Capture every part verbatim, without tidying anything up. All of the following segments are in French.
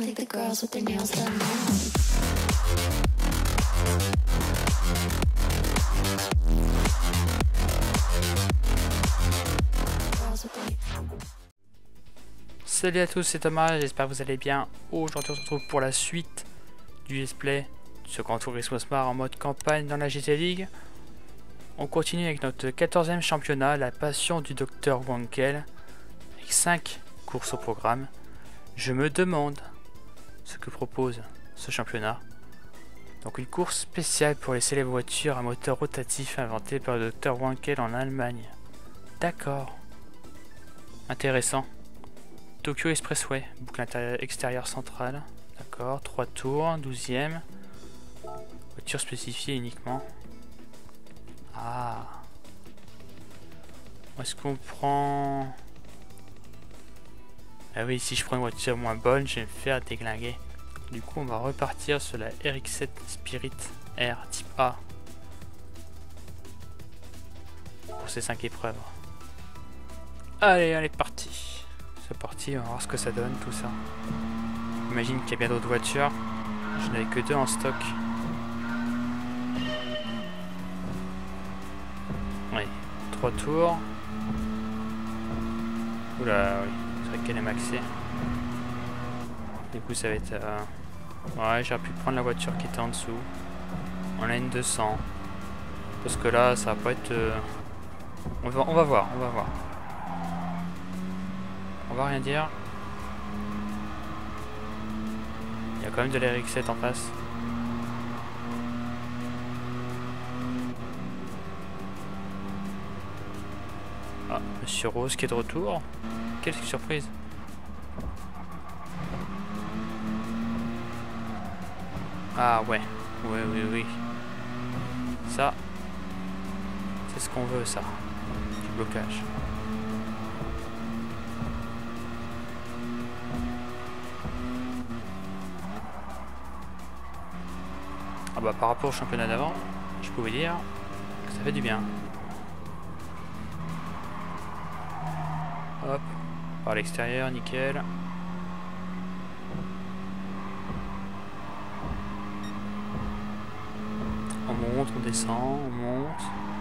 think the girls with their nails done now. Salut à tous, c'est Thomas, j'espère que vous allez bien. Aujourd'hui on se retrouve pour la suite du let's play de ce Grand Turismo Sport en mode campagne dans la G T League. On continue avec notre quatorzième championnat, la passion du docteur Wankel, avec cinq courses au programme. Je me demande ce que propose ce championnat. Donc une course spéciale pour les célèbres voitures à moteur rotatif inventée par le docteur Wankel en Allemagne. D'accord. Intéressant. Tokyo Expressway, boucle extérieure centrale. D'accord, trois tours, douzième. Voiture spécifiée uniquement. Ah. Est-ce qu'on prend... Ah oui, si je prends une voiture moins bonne, je vais me faire déglinguer. Du coup, on va repartir sur la R X sept Spirit R type A. Pour ces cinq épreuves. Allez, allez, parti. C'est parti, on va voir ce que ça donne tout ça. J'imagine qu'il y a bien d'autres voitures. Je n'avais que deux en stock. Oui, trois tours. Oula, oui, c'est vrai qu'elle est maxée. Du coup, ça va être... Euh... Ouais, j'aurais pu prendre la voiture qui était en dessous. On a une deux cents. Parce que là, ça va pas être... Euh... On va, on va voir, on va voir. On va rien dire. Il y a quand même de la R X sept en face. Ah, Monsieur Rose qui est de retour. Quelle surprise. Ah ouais. Oui, oui, oui. Ça, c'est ce qu'on veut, ça. Du blocage. Ah bah par rapport au championnat d'avant, je peux vous dire que ça fait du bien. Hop, par l'extérieur, nickel. On monte, on descend, on monte.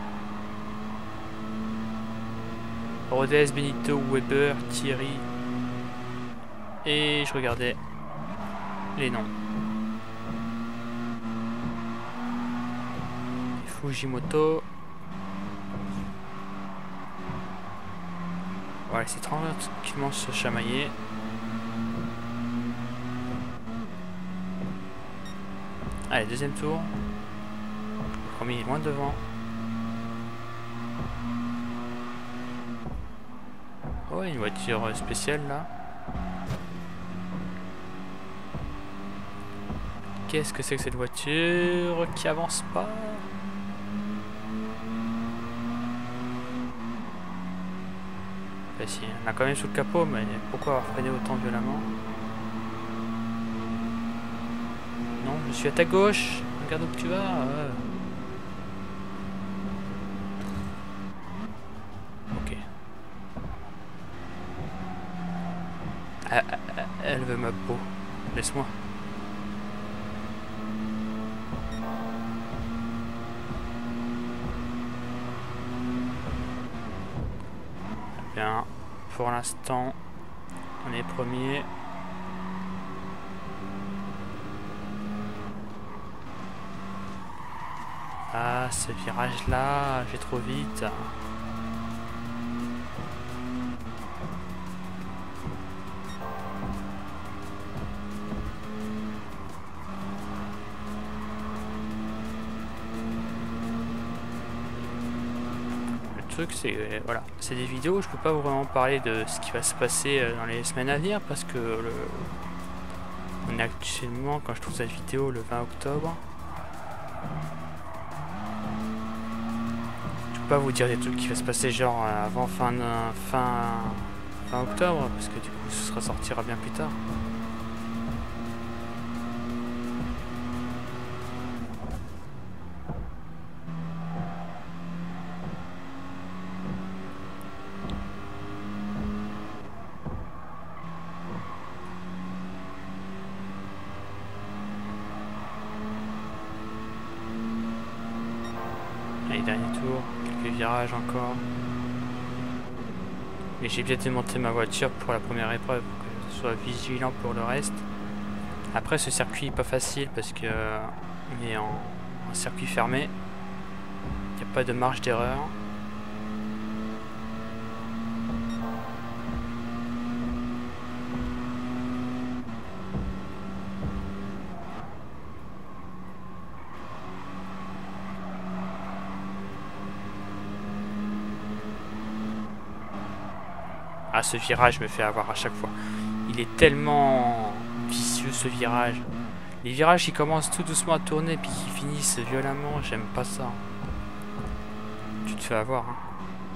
Rodez, Benito, Weber, Thierry. Et je regardais les noms. Fujimoto. Voilà, c'est tranquillement se chamailler. Allez, deuxième tour. Le premier est loin devant. Oh, une voiture spéciale là. Qu'est-ce que c'est que cette voiture qui avance pas? Bah si, on a quand même sous le capot, mais pourquoi avoir freiné autant violemment? Non, je suis à ta gauche. Regarde où tu vas. Ouais. Ok. Ah, ah, ah, elle veut ma peau. Laisse-moi. Bien, pour l'instant, on est premier. Ah, ce virage-là, j'ai trop vite. Le truc c'est euh, voilà, c'est des vidéos, je peux pas vraiment parler de ce qui va se passer euh, dans les semaines à venir parce que le... on est actuellement, quand je trouve cette vidéo, le vingt octobre. Je peux pas vous dire des trucs qui va se passer genre avant fin, fin, fin octobre parce que du coup ce sera sortira bien plus tard. derniers tours, quelques virages encore. Mais j'ai bien démonté ma voiture pour la première épreuve, pour que je sois vigilant pour le reste. Après, ce circuit est pas facile parce que euh, on est en, en circuit fermé. Il n'y a pas de marge d'erreur. Ah, ce virage me fait avoir à chaque fois. Il est tellement vicieux, ce virage. Les virages qui commencent tout doucement à tourner puis qui finissent violemment, j'aime pas ça. Tu te fais avoir, hein.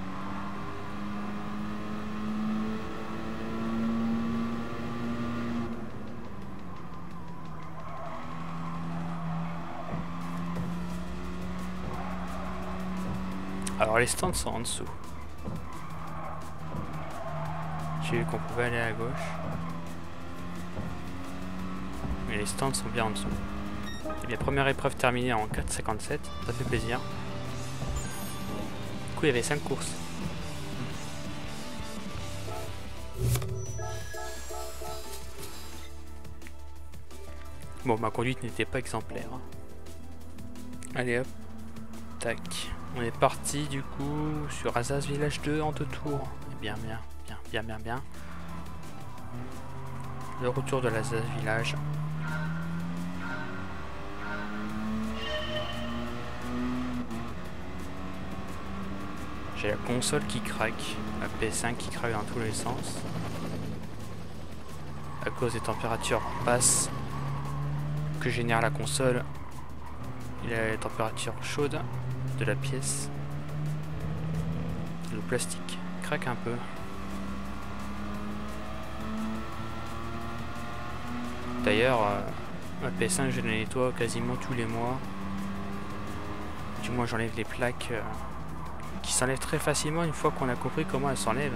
Alors les stands sont en dessous. J'ai vu qu'on pouvait aller à gauche. Mais les stands sont bien en dessous. Et bien, première épreuve terminée en quatre cinquante-sept, ça fait plaisir. Du coup, il y avait cinq courses. Bon, ma conduite n'était pas exemplaire. Allez hop, tac. On est parti du coup sur Azaz Village deux en deux tours. Bien, bien, bien, bien, bien, bien. Le retour de l'Azaz Village. J'ai la console qui craque, la P S cinq qui craque dans tous les sens. À cause des températures basses que génère la console et la température chaude de la pièce. Le plastique craque un peu. D'ailleurs, euh, ma P S cinq je la nettoie quasiment tous les mois. Du moins j'enlève les plaques euh, qui s'enlèvent très facilement une fois qu'on a compris comment elles s'enlèvent.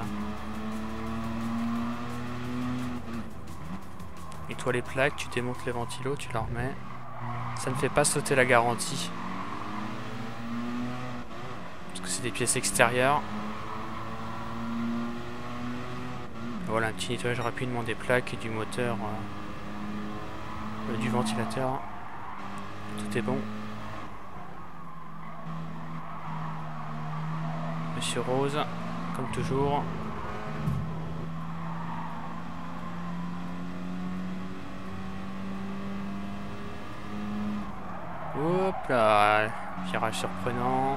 Nettoie les plaques, tu démontes les ventilos, tu la remets. Ça ne fait pas sauter la garantie. Parce que c'est des pièces extérieures. Voilà, un petit nettoyage rapidement des plaques et du moteur, euh, du ventilateur. Tout est bon. Monsieur Rose, comme toujours. Hop là, virage surprenant.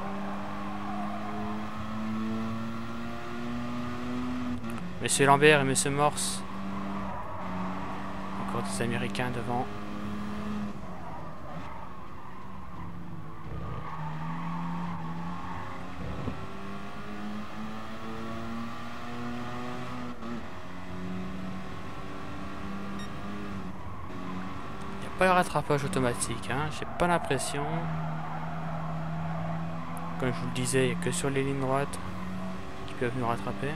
Monsieur Lambert et Monsieur Morse. Encore des Américains devant. Il n'y a pas le rattrapage automatique, hein. J'ai pas l'impression. Comme je vous le disais, il n'y a que sur les lignes droites qui peuvent nous rattraper.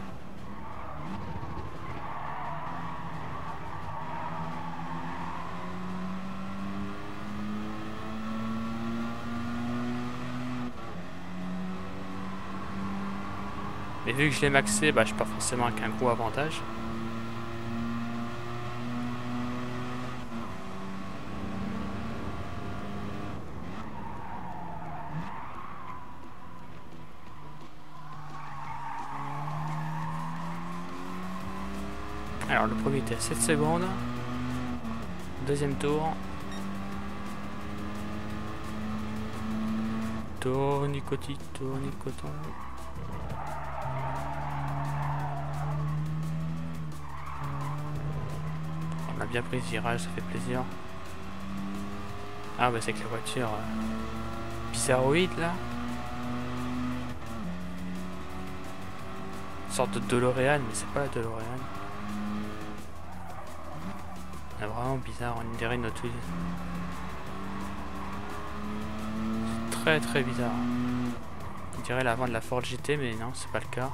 Mais vu que je l'ai maxé, bah, je pars forcément avec un gros avantage. Alors le premier était à sept secondes. Deuxième tour. Tournicoti, tournicoton. On a bien pris ce virage, ça fait plaisir. Ah bah c'est que la voiture euh, bizarroïde là. Une sorte de DeLorean, mais c'est pas la DeLorean. C'est vraiment bizarre, on dirait une autre. C'est très très bizarre. On dirait l'avant de la Ford G T, mais non, c'est pas le cas.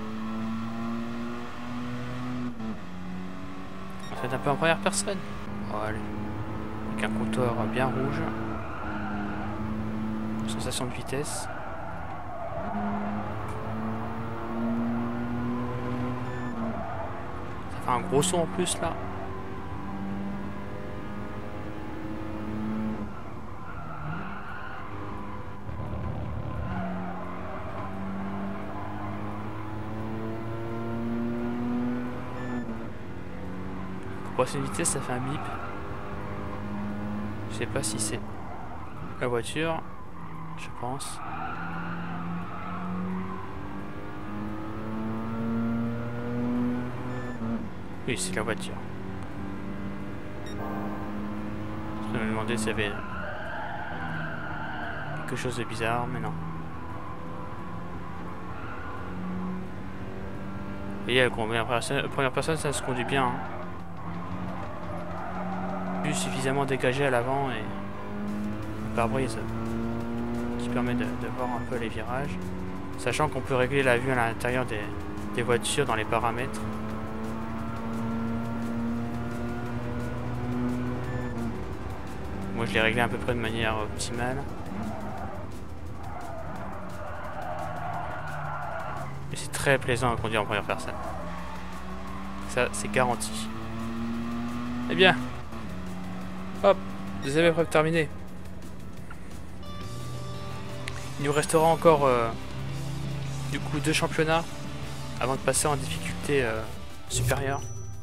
On fait un peu en première personne. Voilà. Avec un compteur bien rouge. Sensation de vitesse. Ça fait un gros son en plus là. Pour passer une vitesse, ça fait un bip. Je sais pas si c'est la voiture, je pense. Oui, c'est la voiture. Je me demandais s'il y avait quelque chose de bizarre, mais non. Vous voyez, la première personne, la première personne ça se conduit bien. Hein. Suffisamment dégagé à l'avant et le pare-brise qui permet de, de voir un peu les virages, sachant qu'on peut régler la vue à l'intérieur des, des voitures dans les paramètres. Moi je l'ai réglé à peu près de manière optimale et c'est très plaisant à conduire en première personne, ça c'est garanti. Eh bien, hop, deuxième épreuve terminée. Il nous restera encore euh, du coup deux championnats avant de passer en difficulté euh, supérieure.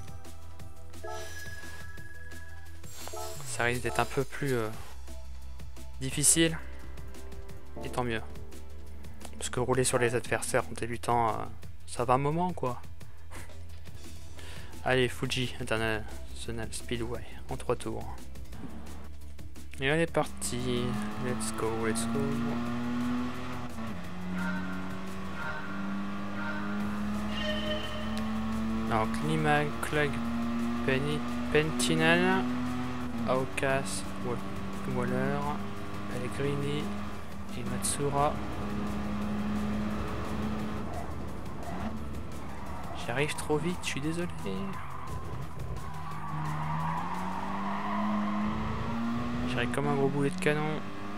Ça risque d'être un peu plus euh, difficile, et tant mieux. Parce que rouler sur les adversaires en débutant, euh, ça va un moment quoi. Allez, Fuji International Speedway en trois tours. Et on est parti. Let's go, let's go. Alors, Climax, Clag, Penny, Pentinel, Aucas, Waller, Pellegrini et Matsura. J'arrive trop vite, je suis désolé. J'arrive comme un gros boulet de canon.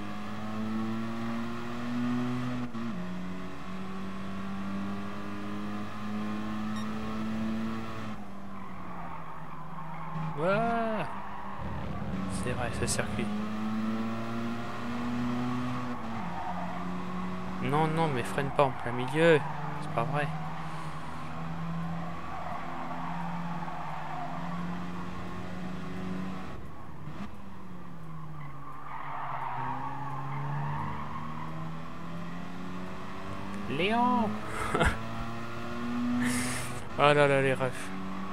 Ouais. C'est vrai, ce circuit. Non, non, mais freine pas en plein milieu. C'est pas vrai. Léon. Oh là là, les refs.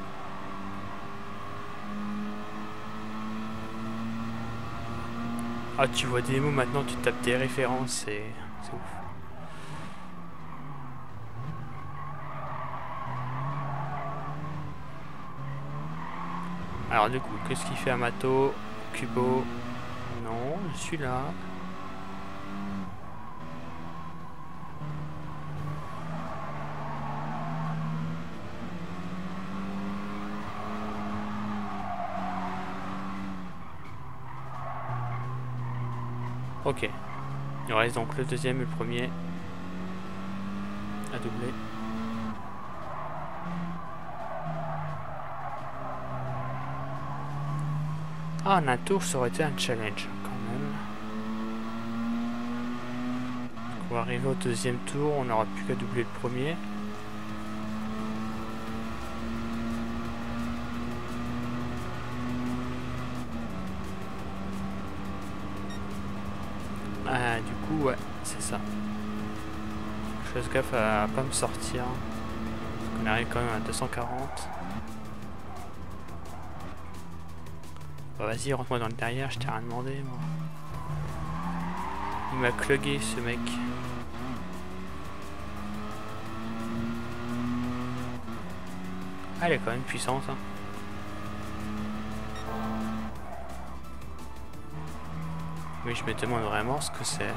Ah, tu vois des mots maintenant, tu tapes des références, c'est ouf. Alors du coup, qu'est-ce qu'il fait Amato? Kubo? Non, je suis là. Ok. Il reste donc le deuxième et le premier à doubler. Ah, un tour, ça aurait été un challenge quand même. On va arriver au deuxième tour, on n'aura plus qu'à doubler le premier. Ah, du coup, ouais, c'est ça. Je fasse gaffe à pas me sortir. On arrive quand même à deux cent quarante. Bah, vas-y, rentre-moi dans le derrière, je t'ai rien demandé, moi. Il m'a clugué, ce mec. Ah, elle est quand même puissante, hein. Mais je me demande vraiment ce que c'est.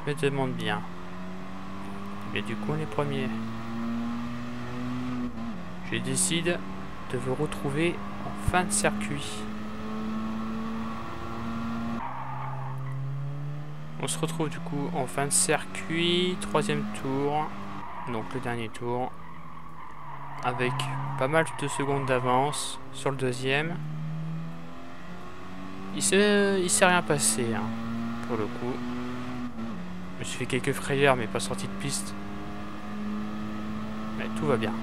Je me demande bien. Mais du coup, on est premiers. Je décide de vous retrouver en fin de circuit. On se retrouve du coup en fin de circuit, troisième tour, donc le dernier tour, avec pas mal de secondes d'avance sur le deuxième. Il s'est il s'est rien passé, hein, pour le coup. Je me suis fait quelques frayeurs, mais pas sorti de piste. Mais tout va bien.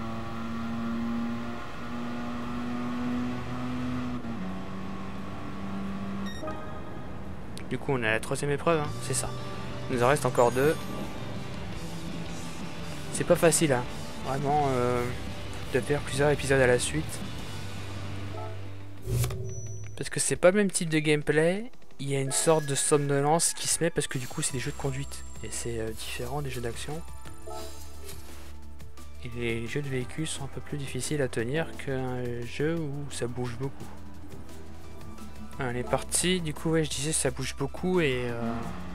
Du coup, on est à la troisième épreuve, hein, c'est ça. Il nous en reste encore deux. C'est pas facile, hein. Vraiment, euh, de faire plusieurs épisodes à la suite. Parce que c'est pas le même type de gameplay. Il y a une sorte de somnolence qui se met parce que du coup, c'est des jeux de conduite. Et c'est euh, différent des jeux d'action. Et les jeux de véhicules sont un peu plus difficiles à tenir qu'un jeu où ça bouge beaucoup. On est parti, du coup ouais je disais ça bouge beaucoup et euh,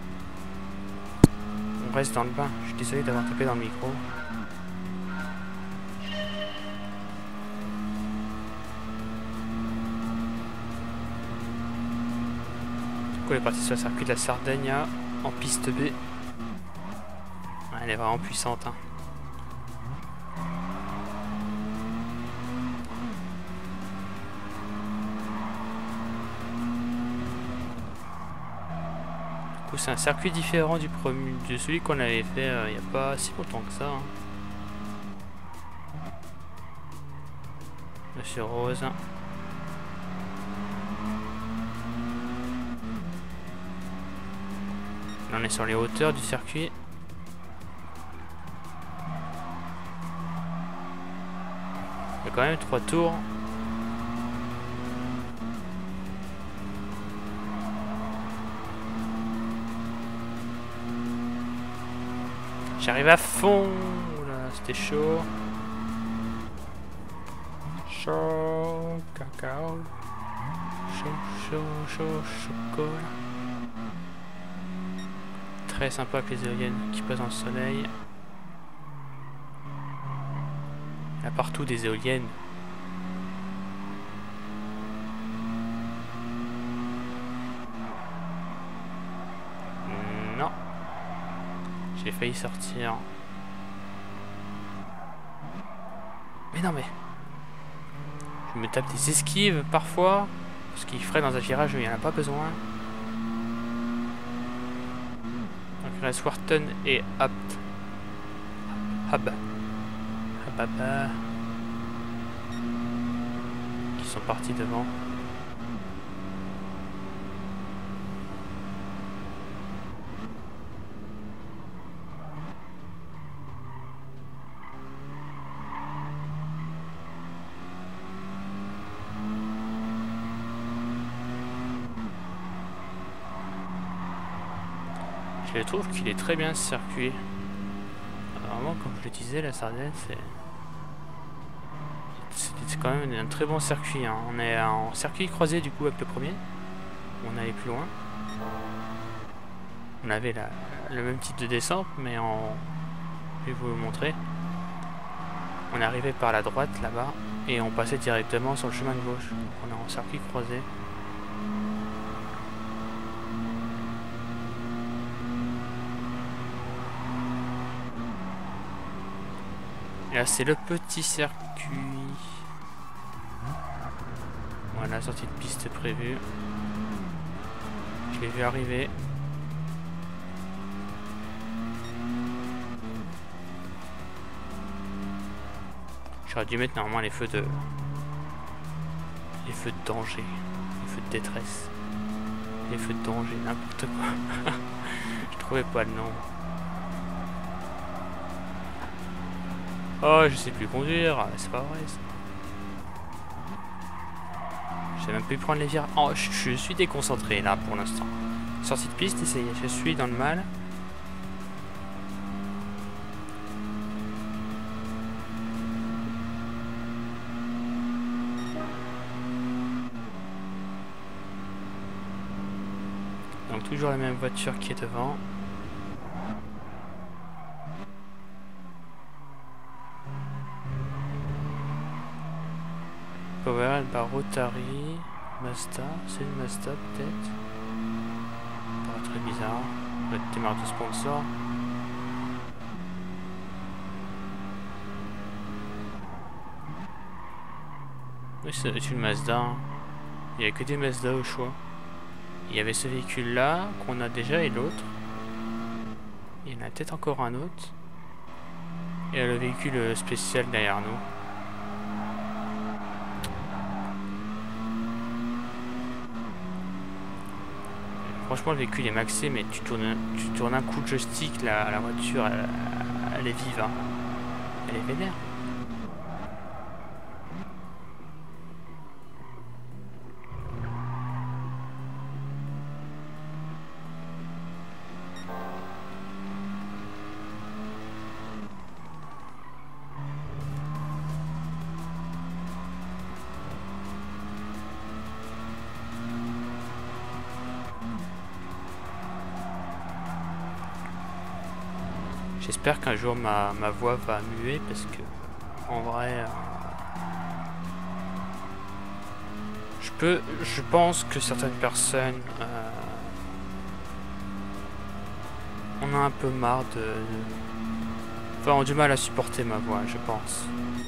on reste dans le bain. Je suis désolé d'avoir tapé dans le micro. Du coup on est parti sur le circuit de la Sardaigne en piste B. Elle est vraiment puissante, hein. C'est un circuit différent du premier, de celui qu'on avait fait euh, il n'y a pas si longtemps que ça. Hein. Monsieur Rose. Là, on est sur les hauteurs du circuit. Il y a quand même trois tours. J'arrive à fond. Là, c'était chaud. Chaud, cacao. Chaud, chaud, chaud, chocolat. Très sympa avec les éoliennes qui passent dans le soleil. Il y a partout des éoliennes. Non. J'ai failli sortir. Mais non mais... Je me tape des esquives parfois. Parce qu'il ferait dans un virage où il n'y en a pas besoin. Donc il reste Wharton et Abt. Hab. Hababa. Qui sont partis devant. Je trouve qu'il est très bien ce circuit. Vraiment, comme je le disais, la Sardaigne, c'est... C'est quand même un très bon circuit. Hein. On est en circuit croisé du coup avec le premier. On allait plus loin. On avait la, le même type de descente, mais en... Je vais vous le montrer. On est arrivé par la droite là-bas et on passait directement sur le chemin de gauche. Donc on est en circuit croisé. Et là c'est le petit circuit. Voilà, sortie de piste prévue. Je l'ai vu arriver. J'aurais dû mettre normalement les feux de... Les feux de danger. Les feux de détresse. Les feux de danger, n'importe quoi. Je trouvais pas le nom. Oh, je sais plus conduire, c'est pas vrai ça. J'ai même pu prendre les virages. Oh, je, je suis déconcentré là pour l'instant. Sortie de piste, essayez, je suis dans le mal. Donc toujours la même voiture qui est devant. overhead, bah Rotary, Mazda, c'est une Mazda peut-être. Pas très bizarre. Le démarre de sponsor. Oui, c'est une Mazda. Il n'y a que des Mazda au choix. Il y avait ce véhicule là qu'on a déjà et l'autre. Il y en a peut-être encore un autre. Et le véhicule spécial derrière nous. Franchement le véhicule est maxé, mais tu tournes, tu tournes un coup de joystick, la, la voiture elle, elle est vive. Hein. Elle est vénère. J'espère qu'un jour ma, ma voix va muer parce que en vrai euh, je peux je pense que certaines personnes euh, on a un peu marre de, de enfin ont du mal à supporter ma voix, je pense.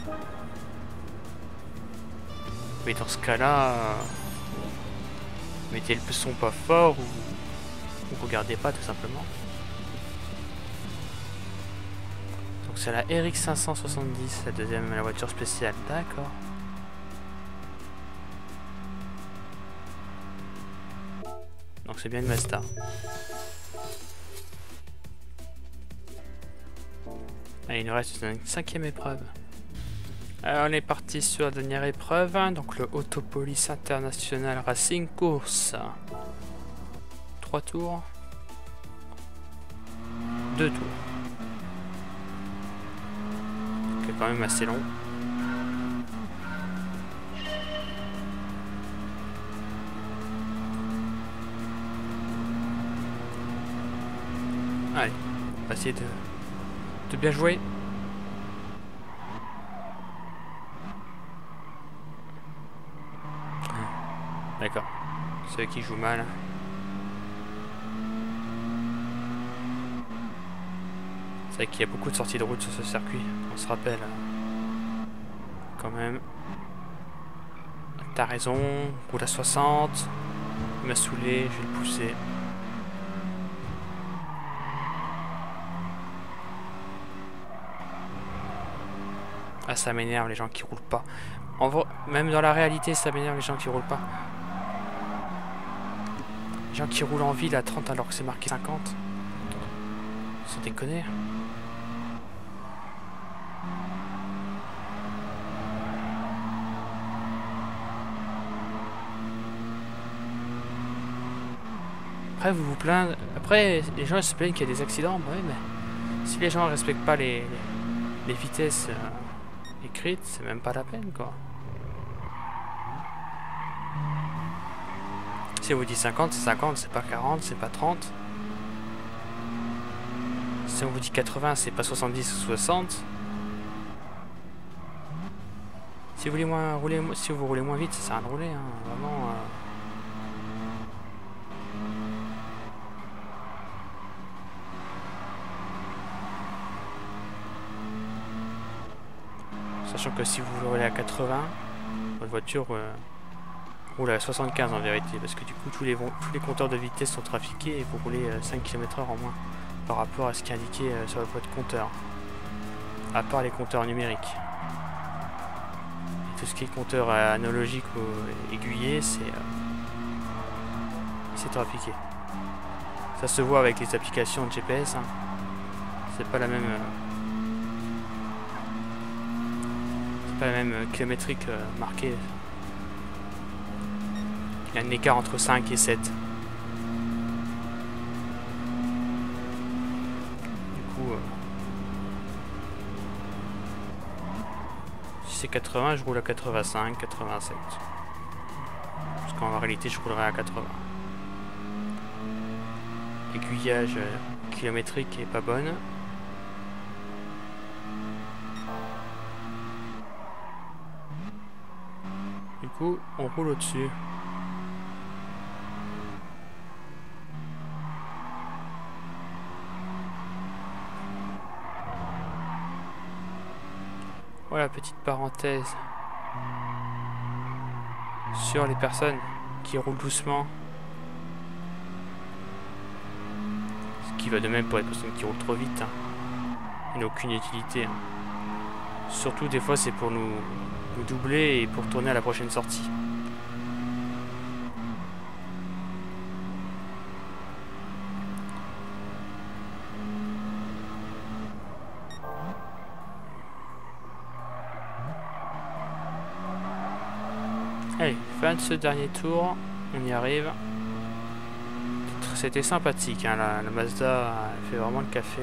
Mais dans ce cas là euh, mettez le son pas fort ou, ou regardez pas tout simplement. C'est la R X cinq cent soixante-dix, la deuxième, la voiture spéciale. D'accord. Donc c'est bien une Mazda. Allez, il nous reste une cinquième épreuve. Alors, on est parti sur la dernière épreuve, hein, donc le Autopolis International Racing Course. Trois tours. Deux tours. Quand même assez long. Allez, on va essayer de, de bien jouer. D'accord, ceux qui jouent mal. C'est vrai qu'il y a beaucoup de sorties de route sur ce circuit, on se rappelle. Quand même. T'as raison, roule à soixante. Il m'a saoulé, je vais le pousser. Ah, ça m'énerve les gens qui roulent pas. En vrai, même dans la réalité, ça m'énerve les gens qui roulent pas. Les gens qui roulent en ville à trente alors que c'est marqué cinquante. Sans déconner. Après, vous vous plaignez. Après, les gens se plaignent qu'il y a des accidents. Bah oui, mais si les gens ne respectent pas les, les vitesses euh, écrites, c'est même pas la peine, quoi. Si on vous dit cinquante, c'est cinquante, c'est pas quarante, c'est pas trente. Si on vous dit quatre-vingts, c'est pas soixante-dix ou soixante. Si vous voulez moins rouler, si vous roulez moins vite, ça sert à rien de rouler, hein, vraiment. Euh... Sachant que si vous roulez à quatre-vingts, votre voiture euh, roule à soixante-quinze en vérité, parce que du coup tous les, tous les compteurs de vitesse sont trafiqués et vous roulez euh, cinq kilomètres heure en moins par rapport à ce qui est indiqué euh, sur votre compteur, à part les compteurs numériques. Et tout ce qui est compteur euh, analogique ou aiguillé, c'est euh, c'est trafiqué. Ça se voit avec les applications de G P S, hein. C'est pas la même... Euh, pas la même kilométrique euh, marquée. Il y a un écart entre cinq et sept. Du coup, euh, si c'est quatre-vingts, je roule à quatre-vingt-cinq, quatre-vingt-sept. Parce qu'en réalité, je roulerai à quatre-vingts. L'aiguillage euh, kilométrique est pas bonne. coup, on roule au-dessus. Voilà, petite parenthèse sur les personnes qui roulent doucement. Ce qui va de même pour les personnes qui roulent trop vite. Hein. Il n'a aucune utilité. Hein. Surtout des fois c'est pour nous, nous doubler et pour tourner à la prochaine sortie. Allez, fin de ce dernier tour, on y arrive. C'était sympathique, hein, la, la Mazda elle fait vraiment le café.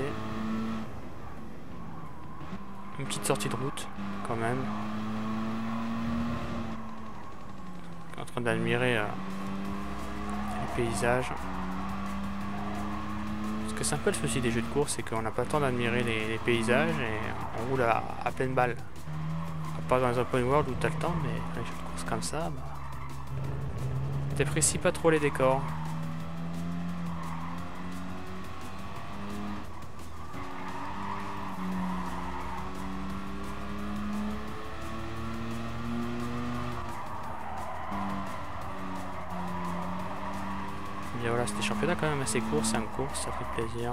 Une petite sortie de route, quand même. En train d'admirer euh, les paysages. Ce que c'est un peu le souci des jeux de course, c'est qu'on n'a pas le temps d'admirer les, les paysages et on roule à, à pleine balle. Pas dans les open world où t'as le temps, mais dans les jeux de course comme ça, bah, t'apprécies pas trop les décors. Et voilà, c'était championnat quand même assez court, cinq courses, ça fait plaisir.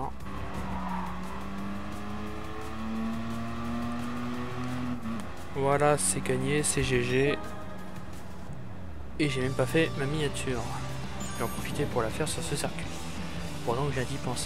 Voilà, c'est gagné, c'est G G. Et j'ai même pas fait ma miniature. Je vais en profiter pour la faire sur ce circuit. Pendant que j'ai d'y penser.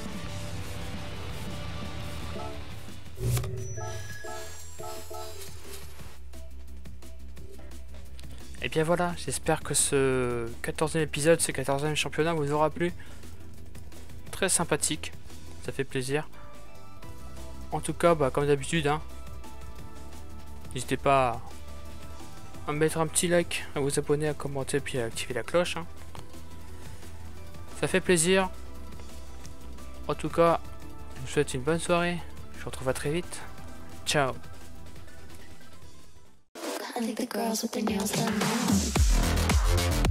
Et bien voilà, j'espère que ce quatorzième épisode, ce quatorzième championnat vous aura plu. Très sympathique, ça fait plaisir. En tout cas, bah, comme d'habitude, hein, n'hésitez pas à mettre un petit like, à vous abonner, à commenter, puis à activer la cloche. Hein. Ça fait plaisir. En tout cas, je vous souhaite une bonne soirée. Je vous retrouve à très vite. Ciao. I think the girls with their nails done now.